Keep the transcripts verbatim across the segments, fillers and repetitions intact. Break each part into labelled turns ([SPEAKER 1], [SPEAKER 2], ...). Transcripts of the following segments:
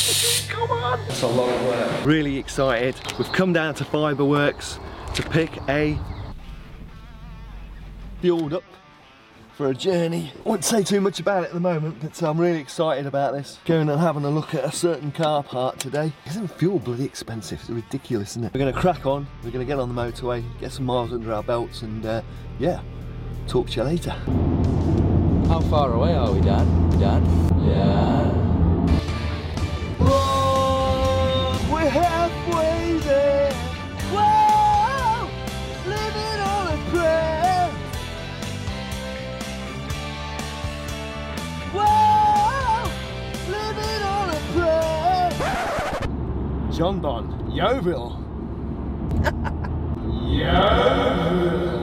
[SPEAKER 1] Come on! It's a lot of work. Really excited. We've come down to Fiberworks to pick a fueled up for a journey. I won't say too much about it at the moment, but I'm really excited about this. Going and having a look at a certain car park today. Isn't fuel bloody expensive? It's ridiculous, isn't it? We're going to crack on. We're going to get on the motorway, get some miles under our belts, and uh, yeah, talk to you later.
[SPEAKER 2] How far away are we, Dad? Dad? Yeah.
[SPEAKER 1] Whoa, we're halfway there. Whoa, living on a prayer. Whoa, living on a prayer. John Bon, Yeovil. Yeovil.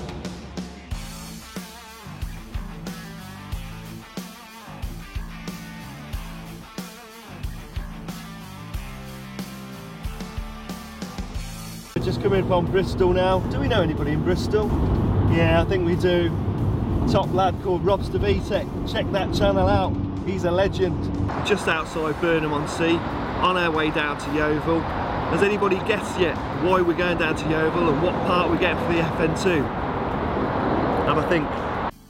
[SPEAKER 1] We're just coming from Bristol now. Do we know anybody in Bristol? Yeah, I think we do. Top lad called Rob Stavitek. Check that channel out. He's a legend. Just outside Burnham on Sea, on our way down to Yeovil. Has anybody guessed yet why we're going down to Yeovil and what part we get for the F N two? Have a think.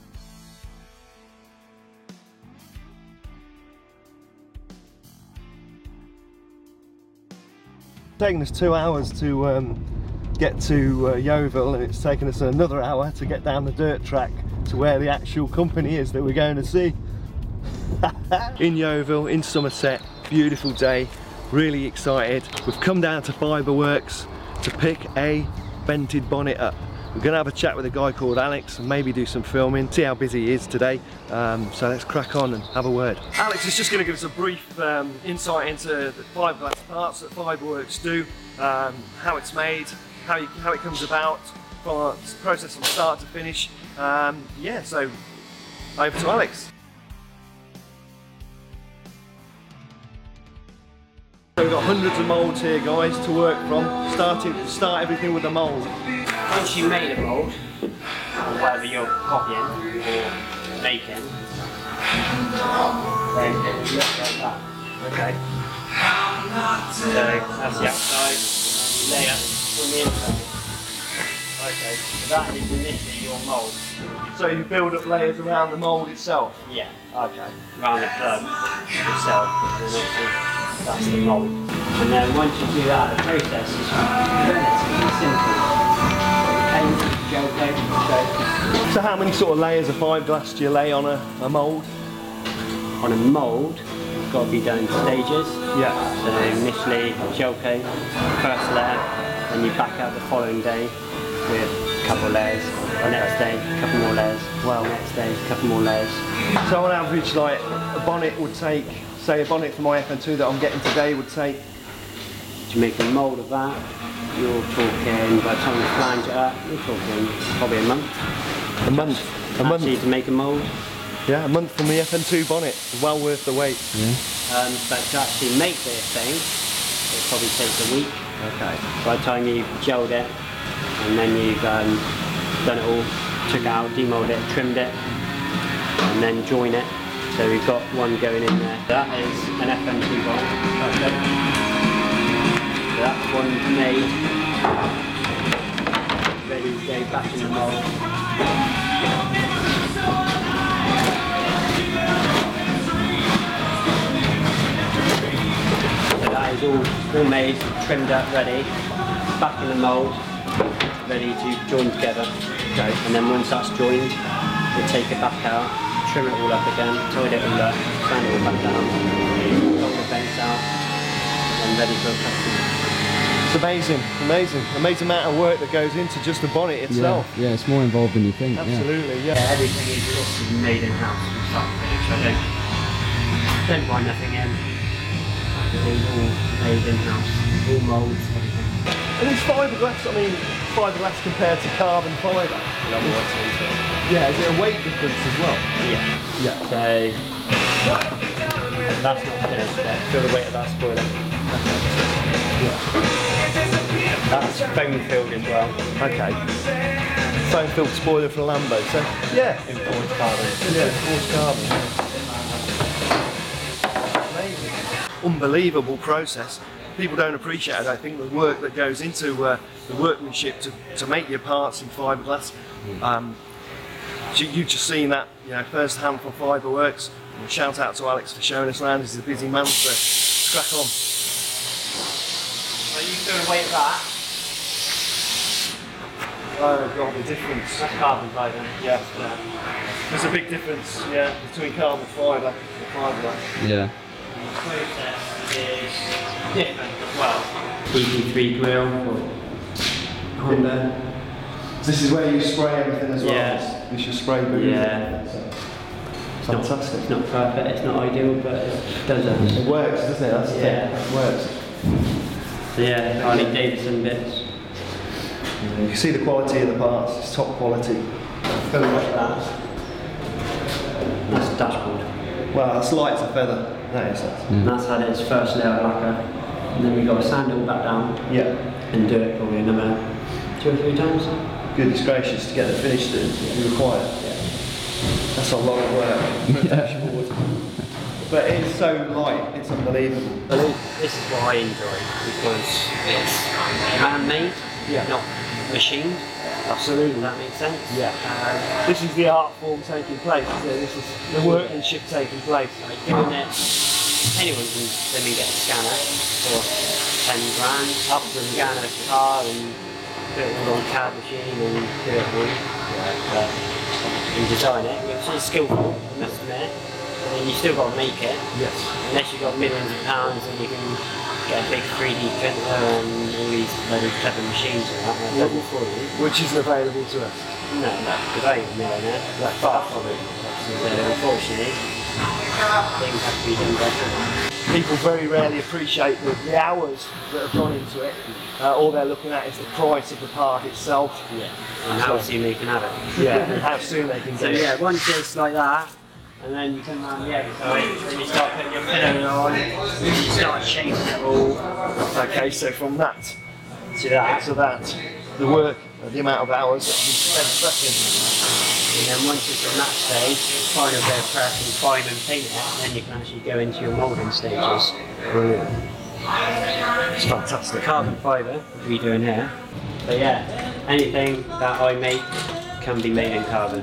[SPEAKER 1] It's taken us two hours to um, get to uh, Yeovil, and it's taken us another hour to get down the dirt track to where the actual company is that we're going to see. In Yeovil, in Somerset, beautiful day, really excited. We've come down to Fiberworks to pick a vented bonnet up. We're going to have a chat with a guy called Alex and maybe do some filming, see how busy he is today. Um, so let's crack on and have a word. Alex is just going to give us a brief um, insight into the fiberglass parts that Fiberworks do, um, how it's made, how, you, how it comes about, from the process from start to finish. Um, yeah, so over to Alex. So we've got hundreds of moulds here, guys, to work from. Starting, start everything with the mould.
[SPEAKER 3] Once you made a mould, or whatever you're copying or making, then you look at that.
[SPEAKER 1] Okay.
[SPEAKER 3] So that's the outside, layer from the inside.
[SPEAKER 1] Okay.
[SPEAKER 3] So that is initially your mould.
[SPEAKER 1] So you build up layers around the mould itself?
[SPEAKER 3] Yeah.
[SPEAKER 1] Okay.
[SPEAKER 3] Around the plug itself, and then obviously that's the mould. And then once you do that, the process is relatively simple. Gel coat, so.
[SPEAKER 1] So how many sort of layers of fiberglass do you lay on a, a mould?
[SPEAKER 3] On a mould, it's got to be done in stages.
[SPEAKER 1] Yeah.
[SPEAKER 3] So initially gel coat, first layer, then you back out the following day with a couple of layers. The next day, a couple more layers. Well, next day, a couple more layers.
[SPEAKER 1] So on average, like a bonnet would take, say a bonnet for my F N two that I'm getting today would take?
[SPEAKER 3] To make a mould of that, you're talking, by the time you flange it up, you're talking probably a month.
[SPEAKER 1] A month? A month?
[SPEAKER 3] Actually, to make a mould.
[SPEAKER 1] Yeah, a month from the F N two bonnet. Well worth the wait.
[SPEAKER 3] Yeah. Um, but to actually make this thing, it probably takes a week.
[SPEAKER 1] Okay.
[SPEAKER 3] By the time you've gelled it, and then you've um, done it all, took it out, demoulded it, trimmed it, and then join it. So we've got one going in there. That is an F N two bonnet. So that's one made, ready to go back in the mould. So that is all, all made, trimmed up, ready, back in the mould, ready to join together. Okay. And then once that's joined, we take it back out, trim it all up again, tidy it all up, sand it all back down, knock the vents out, and ready for a customer.
[SPEAKER 1] It's amazing, amazing, amazing amount of work that goes into just the bonnet itself.
[SPEAKER 2] Yeah, yeah, it's more involved than you think.
[SPEAKER 1] Absolutely, yeah.
[SPEAKER 3] Yeah, everything is just made in house from start to finish. I don't, don't buy nothing in. Everything's all made in house, all moulds, everything.
[SPEAKER 1] And is fiberglass, I mean, fiberglass compared to carbon fibre? Yeah, is it a weight difference as well?
[SPEAKER 3] Yeah.
[SPEAKER 1] Yeah.
[SPEAKER 3] So that's not finished yet. Feel the weight of that spoiler.
[SPEAKER 1] Yeah.
[SPEAKER 3] That's foam filled as well.
[SPEAKER 1] Okay. Foam filled spoiler for Lambo. So yeah.
[SPEAKER 3] Enforced carbon.
[SPEAKER 1] Yeah, enforced carbon. Amazing. unbelievable process. People don't appreciate, I don't think, the work that goes into uh, the workmanship to, to make your parts in fiberglass. Um, you, you've just seen that, you know, first hand from Fiberworks. And shout out to Alex for showing us around. He's a busy man, so crack on.
[SPEAKER 3] Are you going to wait that?
[SPEAKER 1] Oh god, the difference.
[SPEAKER 3] That's carbon fibre.
[SPEAKER 1] Yeah. yeah. There's a big difference, yeah, between carbon fibre and fiberglass.
[SPEAKER 2] Yeah.
[SPEAKER 3] The process is different as well. E P three grill for Honda.
[SPEAKER 1] This is where you spray everything as well.
[SPEAKER 3] Yeah.
[SPEAKER 1] This is your spray booth.
[SPEAKER 3] Yeah.
[SPEAKER 1] Fantastic.
[SPEAKER 3] It's not perfect, it's not ideal, but it does it.
[SPEAKER 1] It works, doesn't it? That's the
[SPEAKER 3] Yeah.
[SPEAKER 1] thing. It works.
[SPEAKER 3] So yeah, Harley Davidson bits.
[SPEAKER 1] You can see the quality of the parts. It's top quality.
[SPEAKER 3] Go like that. That's the dashboard.
[SPEAKER 1] Wow, that's light as a feather. That is. That.
[SPEAKER 3] And that's had its first layer of lacquer. And then we've got to sand it all back down
[SPEAKER 1] Yeah.
[SPEAKER 3] and do it probably another two or three times.
[SPEAKER 1] Goodness gracious, to get the finish that you require. That's a lot of work. Dashboard. But it's so light, it's unbelievable.
[SPEAKER 3] This is what I enjoy because it's man-made,
[SPEAKER 1] Yeah.
[SPEAKER 3] not machined.
[SPEAKER 1] Absolutely.
[SPEAKER 3] Does that make sense?
[SPEAKER 1] Yeah.
[SPEAKER 3] Um,
[SPEAKER 1] This is the art form taking place. So this is the workmanship taking place.
[SPEAKER 3] like doing it, anyone can let me get a scanner for ten grand, up and scan a car and do it all on C A D machine and do it all. Yeah. And design it, which is skillful, I must admit. And then you still got to make it.
[SPEAKER 1] Yes.
[SPEAKER 3] Unless you've got millions of pounds and you can get a big three D printer and all these bloody clever machines and that, that does it for you.
[SPEAKER 1] Which isn't available to us.
[SPEAKER 3] No, no, because I ain't a millionaire. That far from it. So unfortunately, things have to be done by hand.
[SPEAKER 1] People very rarely appreciate the, the hours that have gone into it. Uh, all they're looking at is the price of the part itself.
[SPEAKER 3] Yeah. And how soon they can have it.
[SPEAKER 1] Yeah, and how soon they can
[SPEAKER 3] So
[SPEAKER 1] do it.
[SPEAKER 3] yeah, once it's like that, and then you come around the other side, then you start putting your pillow on, you start shaping it all
[SPEAKER 1] Okay, so from that
[SPEAKER 3] to that.
[SPEAKER 1] to that, the work, uh, the amount of hours that you spend prepping.
[SPEAKER 3] And then once it's in that stage, final bit of prep and prime and paint it, then you can actually go into your moulding stages.
[SPEAKER 1] Brilliant. It's fantastic.
[SPEAKER 3] Carbon fibre, what we're doing here. But yeah, anything that I make can be made in carbon.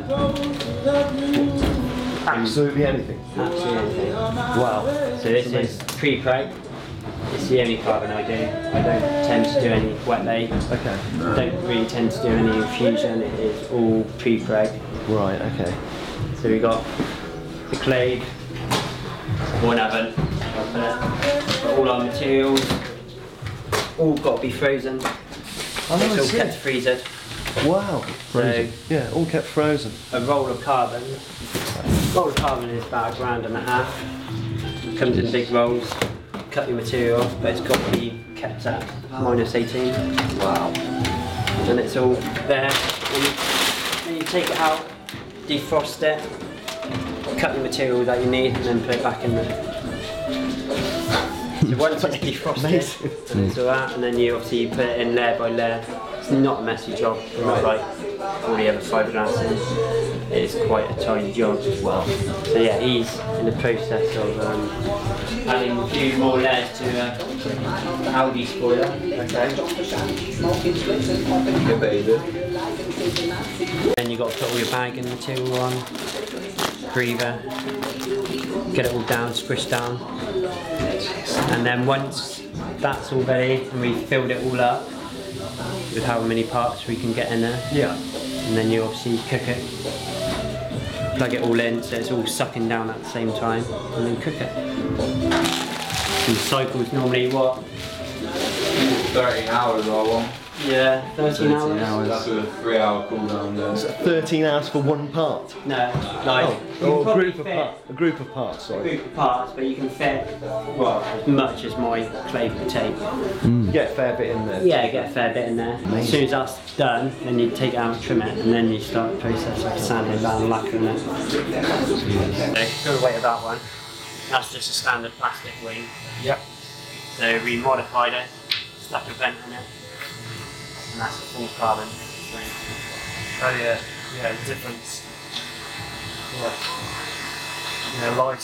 [SPEAKER 1] Absolutely anything.
[SPEAKER 3] Absolutely anything.
[SPEAKER 1] Wow.
[SPEAKER 3] So this is pre-preg. It's the only carbon I do. I don't tend to do any wet lay.
[SPEAKER 1] Okay.
[SPEAKER 3] Don't really tend to do any infusion. It is all pre-preg.
[SPEAKER 1] Right, okay.
[SPEAKER 3] So we got the clay, one oven. Got all our materials. All got to be frozen.
[SPEAKER 1] Oh,
[SPEAKER 3] It's
[SPEAKER 1] I
[SPEAKER 3] all
[SPEAKER 1] see.
[SPEAKER 3] kept freezered.
[SPEAKER 1] Wow.
[SPEAKER 3] So
[SPEAKER 1] Yeah, all kept frozen.
[SPEAKER 3] a roll of carbon. Roll of carbon is about a grand and a half. It comes in big rolls. Cut your material off, but it's got to be kept at minus eighteen.
[SPEAKER 1] Wow.
[SPEAKER 3] And it's all there. Then you, then you take it out, defrost it, cut the material that you need, and then put it back in there. So once it's defrosted, and it's all that, and then you obviously put it in layer by layer. It's not a messy job, not like all the other fiberglass. It's quite a tidy job.
[SPEAKER 1] Wow.
[SPEAKER 3] So yeah, he's in the process of um, adding a few more layers to uh, the Audi spoiler. Okay.
[SPEAKER 2] Yeah, baby.
[SPEAKER 3] Then you've got to put all your bagging material on, breather, get it all down, squish down. And then once that's all ready and we've filled it all up with how many parts we can get in there,
[SPEAKER 1] Yeah.
[SPEAKER 3] and then you obviously cook it, plug it all in so it's all sucking down at the same time, and then cook it. And the cycle's normally what?
[SPEAKER 2] thirteen hours I want.
[SPEAKER 3] Yeah, thirteen hours.
[SPEAKER 2] hours. That's a three hour cool down there.
[SPEAKER 1] So thirteen hours for one part.
[SPEAKER 3] No, like
[SPEAKER 1] Oh,
[SPEAKER 3] you
[SPEAKER 1] or a
[SPEAKER 3] probably
[SPEAKER 1] group of
[SPEAKER 3] fit
[SPEAKER 1] parts. A group of parts.
[SPEAKER 3] a
[SPEAKER 1] Sorry.
[SPEAKER 3] group of parts, but you can fit well as much as my clay could take.
[SPEAKER 1] You get a fair bit in there.
[SPEAKER 3] Yeah, get a fair bit in there. As soon as that's done, then you take it out and trim it, and then you start the process of sanding down and lacquering it. So, go away with that one. That's just a standard plastic wing.
[SPEAKER 1] Yep.
[SPEAKER 3] So we modified it, stuck a vent in it, and that's a full carbon wing.
[SPEAKER 1] Oh yeah. Yeah, the difference. Yeah. Yeah, lighter.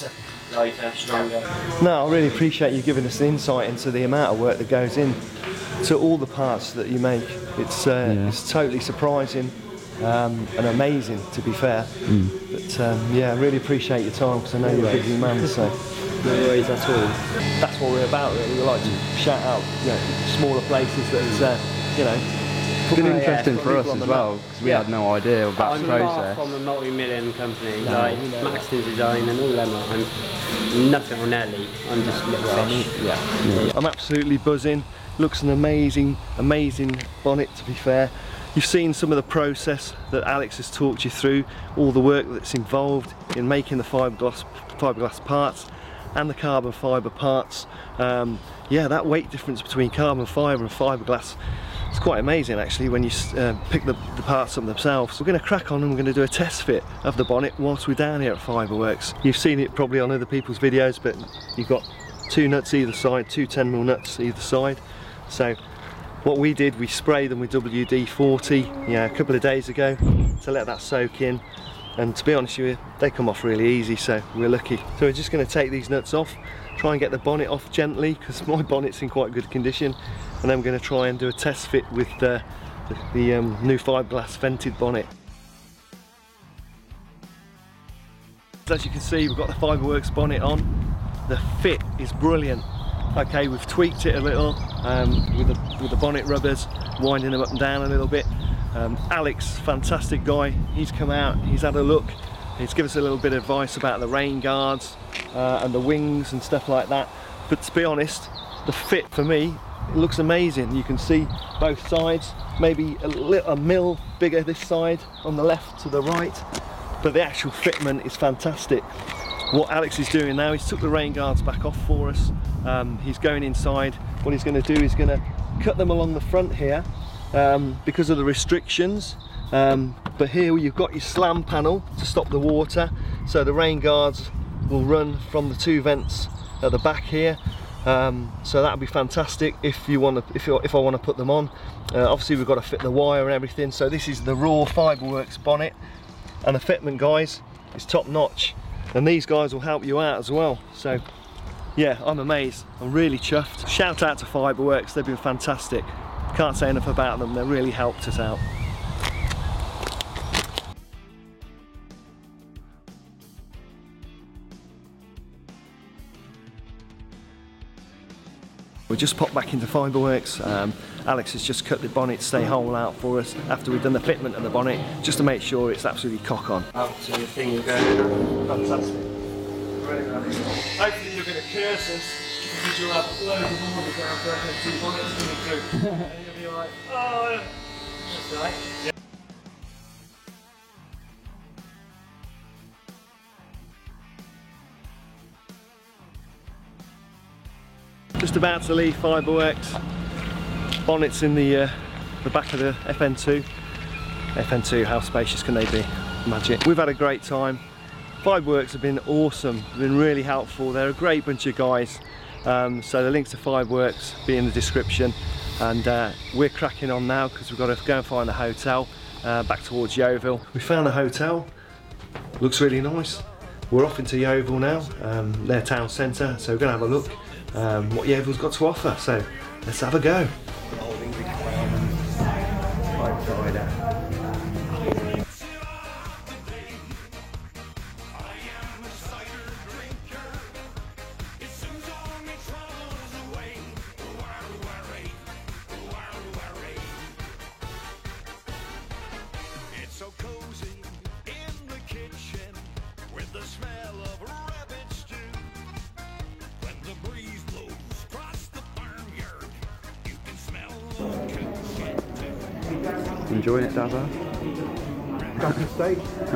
[SPEAKER 3] lighter, stronger.
[SPEAKER 1] No, I really appreciate you giving us the insight into the amount of work that goes in to all the parts that you make. It's uh,
[SPEAKER 2] Yeah.
[SPEAKER 1] it's totally surprising um, and amazing, to be fair.
[SPEAKER 2] Mm.
[SPEAKER 1] But um, yeah, I really appreciate your time because I know you're a busy man. So
[SPEAKER 3] No worries at all.
[SPEAKER 1] that's what we're about, really. We like to shout out, you know, smaller places that, uh, you know.
[SPEAKER 2] It's been
[SPEAKER 1] put-
[SPEAKER 2] interesting
[SPEAKER 1] put
[SPEAKER 2] for us
[SPEAKER 1] people on
[SPEAKER 2] as
[SPEAKER 1] the
[SPEAKER 2] well,
[SPEAKER 1] map.
[SPEAKER 2] because we
[SPEAKER 1] Yeah.
[SPEAKER 2] had no idea about
[SPEAKER 3] I'm
[SPEAKER 2] the
[SPEAKER 3] far
[SPEAKER 2] process.
[SPEAKER 3] from a multi-million company,
[SPEAKER 1] No,
[SPEAKER 3] like
[SPEAKER 1] you know that.
[SPEAKER 3] Maxton Design and all them. lot. I'm nothing on their league. I'm just little fish.
[SPEAKER 1] Yeah. I'm absolutely buzzing. Looks an amazing, amazing bonnet, to be fair. You've seen some of the process that Alex has talked you through, all the work that's involved in making the fiberglass, fiberglass parts and the carbon fibre parts. Um, yeah, that weight difference between carbon fibre and fiberglass, it's quite amazing actually when you uh, pick the, the parts up themselves. We're going to crack on and we're going to do a test fit of the bonnet whilst we're down here at Fiberworks. You've seen it probably on other people's videos, but you've got two nuts either side, two ten mil nuts either side. So what we did, we sprayed them with W D forty yeah, a couple of days ago to let that soak in. And to be honest with you, they come off really easy, so we're lucky. So we're just going to take these nuts off, try and get the bonnet off gently, because my bonnet's in quite good condition. And then we're going to try and do a test fit with uh, the, the um, new fiberglass vented bonnet. As you can see, we've got the Fiberworks bonnet on. The fit is brilliant. Okay, we've tweaked it a little um, with, the, with the bonnet rubbers, winding them up and down a little bit. Um, Alex, fantastic guy, he's come out, he's had a look, he's given us a little bit of advice about the rain guards uh, and the wings and stuff like that. But to be honest, the fit for me, it looks amazing. You can see both sides, maybe a, little, a mil bigger this side on the left to the right, but the actual fitment is fantastic. What Alex is doing now, he's took the rain guards back off for us. Um, he's going inside. What he's going to do is going to cut them along the front here um, because of the restrictions. Um, but here you've got your slam panel to stop the water, so the rain guards will run from the two vents at the back here. Um, so that'll be fantastic if you want to, if, you, if I want to put them on. Uh, obviously we've got to fit the wire and everything. So this is the raw Fiberworks bonnet, and the fitment, guys, is top notch. And these guys will help you out as well. So yeah, I'm amazed. I'm really chuffed. Shout out to Fiberworks, they've been fantastic. Can't say enough about them, they really helped us out. We just popped back into Fiberworks. Um, Alex has just cut the bonnet stay hole out for us after we've done the fitment of the bonnet, just to make sure it's absolutely cock on.
[SPEAKER 3] Up to the thing going.
[SPEAKER 1] Fantastic. Hopefully you're going to curse us because you'll have loads of orders down for F N two bonnets coming through. And you'll be like, oh, that's right. Yeah. Just about to leave Fiberworks. Bonnets in the uh, the back of the F N two. F N two, how spacious can they be? Magic. We've had a great time. Fiberworks have been awesome, been really helpful. They're a great bunch of guys. Um, so the links to Fiberworks be in the description. And uh, we're cracking on now because we've got to go and find a hotel uh, back towards Yeovil. We found a hotel, looks really nice. We're off into Yeovil now, um, their town centre, so we're going to have a look um, what Yeovil's got to offer. So let's have a go.
[SPEAKER 2] Enjoying it, Dazza?
[SPEAKER 1] Cracking steak.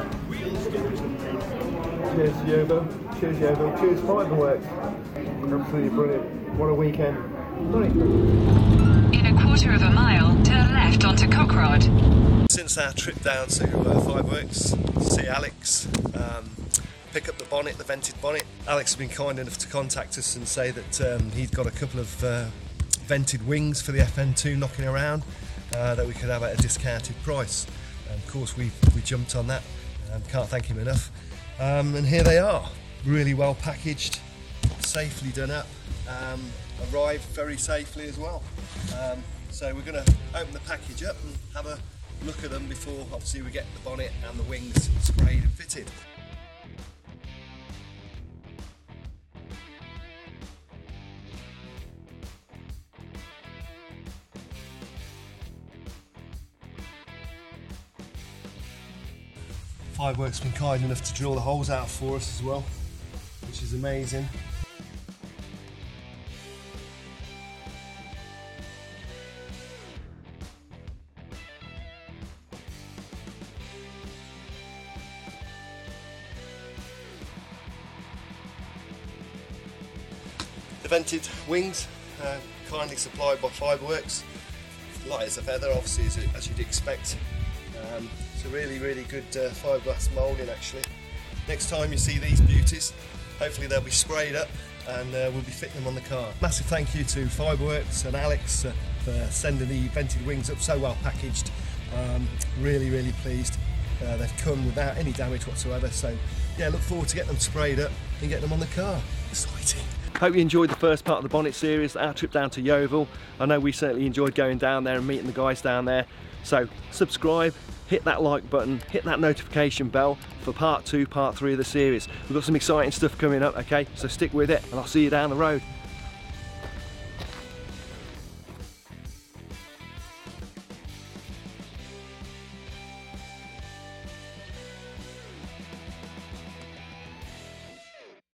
[SPEAKER 1] Cheers Yeovil, cheers Yeovil, cheers Fiberworks. Absolutely brilliant. What a weekend.
[SPEAKER 4] In a quarter of a mile, turn left onto Cockrod.
[SPEAKER 1] Since our trip down to uh, Fiberworks to see Alex, um, pick up the bonnet, the vented bonnet, Alex has been kind enough to contact us and say that um, he'd got a couple of uh, vented wings for the F N two knocking around. Uh, that we could have at a discounted price. And of course we we jumped on that. Um, can't thank him enough. Um, and here they are. really well packaged, safely done up, um, arrived very safely as well. Um, so we're going to open the package up and have a look at them before obviously we get the bonnet and the wings sprayed and fitted. Fireworks been kind enough to drill the holes out for us as well, which is amazing. The vented wings, uh, kindly supplied by Fireworks, light as a feather, obviously as, as you'd expect. Um, it's a really, really good uh, fiberglass moulding actually. Next time you see these beauties, hopefully they'll be sprayed up and uh, we'll be fitting them on the car. Massive thank you to Fireworks and Alex uh, for sending the vented wings up so well packaged. Um, really, really pleased. Uh, they've come without any damage whatsoever, so yeah, look forward to getting them sprayed up and getting them on the car. Exciting. Hope you enjoyed the first part of the bonnet series, our trip down to Yeovil. I know we certainly enjoyed going down there and meeting the guys down there. So subscribe, hit that like button, hit that notification bell for part two, part three of the series. We've got some exciting stuff coming up, okay? So stick with it and I'll see you down the road.